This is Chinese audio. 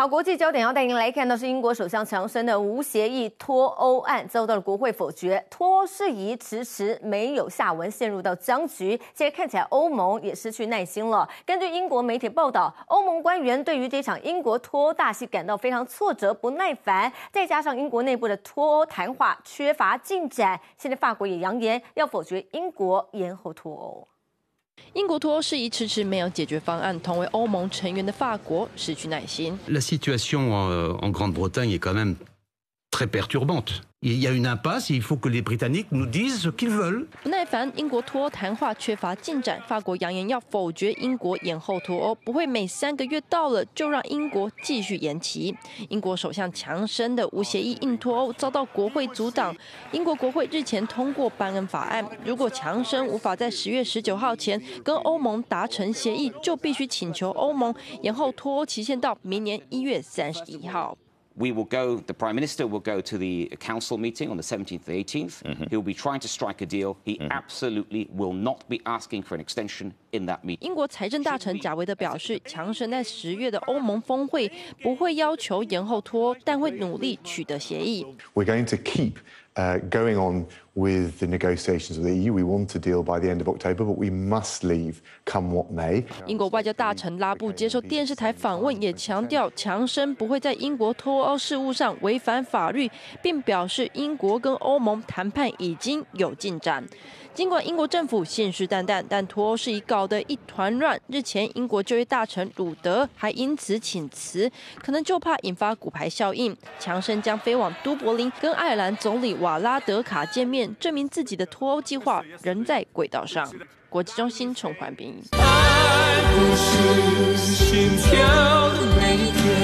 好，国际焦点要带您来看到是英国首相强生的无协议脱欧案遭到了国会否决，脱欧事宜迟迟没有下文，陷入到僵局。现在看起来欧盟也失去耐心了。根据英国媒体报道，欧盟官员对于这场英国脱欧大戏感到非常挫折、不耐烦，再加上英国内部的脱欧谈话缺乏进展，现在法国也扬言要否决英国延后脱欧。 英国脱欧事宜迟迟没有解决方案，同为欧盟成员的法国失去耐心。 La situation en Grande-Bretagne est quand même très perturbante. Il y a une impasse et il faut que les Britanniques nous disent ce qu'ils veulent. 不耐烦，英国脱欧谈话缺乏进展，法国扬言要否决英国延后脱欧，不会每3个月到了就让英国继续延期。英国首相强生的无协议硬脱欧遭到国会阻挡。英国国会日前通过班恩法案，如果强生无法在10月19号前跟欧盟达成协议，就必须请求欧盟延后脱欧期限到明年1月31号。 We will go, the Prime Minister will go to the Council meeting on the 17th and 18th. He will be trying to strike a deal. He absolutely will not be asking for an extension in that meeting. 英国财政大臣贾维德表示，强生在10月的欧盟峰会不会要求延后脱欧，但会努力取得协议。 We're going to keep going on with the negotiations with the EU. We want a deal by the end of October, but we must leave, come what may. 英国外交大臣拉布接受电视台访问，也强调强生不会在英国脱欧事务上违反法律，并表示英国跟欧盟谈判已经有进展。尽管英国政府信誓旦旦，但脱欧事宜搞得一团乱。日前，英国就业大臣鲁德还因此请辞，可能就怕引发骨牌效应。强生将飞往都柏林，跟爱尔兰总理瓦拉德卡见面，证明自己的脱欧计划仍在轨道上。国际中心陈环编译。 爱不是心跳的每一天。